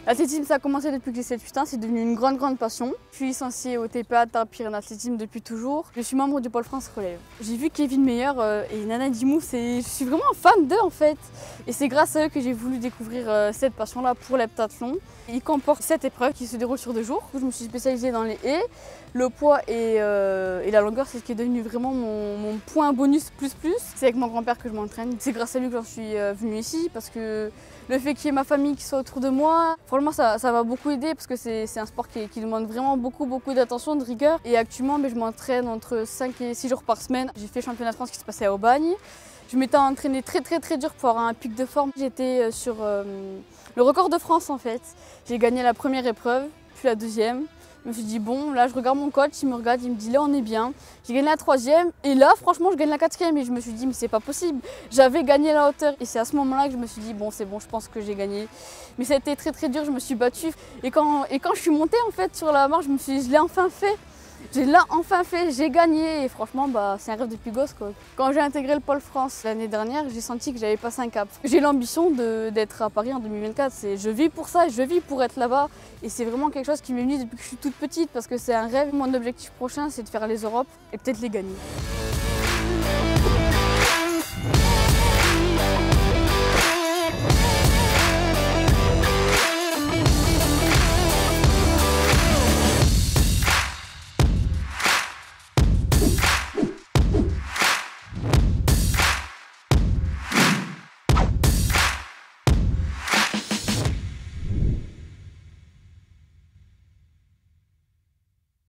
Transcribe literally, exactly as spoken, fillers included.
L'athlétisme, ça a commencé depuis que j'ai sept huit ans, c'est devenu une grande, grande passion. Je suis licenciée au T P A Pyrénées-Athlétisme depuis toujours. Je suis membre du Pôle France Relève. J'ai vu Kevin Meyer euh, et Nana Dimou, je suis vraiment fan d'eux en fait. Et c'est grâce à eux que j'ai voulu découvrir euh, cette passion-là pour l'heptathlon. Ils comportent sept épreuves qui se déroulent sur deux jours. Je me suis spécialisée dans les haies, le poids et, euh, et la longueur, c'est ce qui est devenu vraiment mon, mon point bonus plus plus. C'est avec mon grand-père que je m'entraîne. C'est grâce à lui que j'en suis euh, venue ici parce que le fait qu'il y ait ma famille qui soit autour de moi, franchement ça ça m'a beaucoup aidé parce que c'est un sport qui, qui demande vraiment beaucoup beaucoup d'attention, de rigueur. Et actuellement ben, je m'entraîne entre cinq et six jours par semaine. J'ai fait championnat de France qui se passait à Aubagne. Je m'étais entraînée très très très dur pour avoir un pic de forme. J'étais sur euh, le record de France en fait. J'ai gagné la première épreuve, puis la deuxième. Je me suis dit bon, là je regarde mon coach, il me regarde, il me dit là on est bien. J'ai gagné la troisième et là franchement je gagne la quatrième et je me suis dit mais c'est pas possible. J'avais gagné la hauteur et c'est à ce moment-là que je me suis dit bon c'est bon, je pense que j'ai gagné. Mais ça a été très très dur, je me suis battue et quand, et quand je suis montée en fait sur la marche, je me suis dit je l'ai enfin fait. J'ai là enfin fait, j'ai gagné et franchement bah, c'est un rêve depuis gosse quoi. Quand j'ai intégré le Pôle France l'année dernière, j'ai senti que j'avais passé un cap. J'ai l'ambition d'être à Paris en deux mille vingt-quatre, je vis pour ça, je vis pour être là-bas et c'est vraiment quelque chose qui m'est venu depuis que je suis toute petite parce que c'est un rêve. Mon objectif prochain c'est de faire les Europes et peut-être les gagner.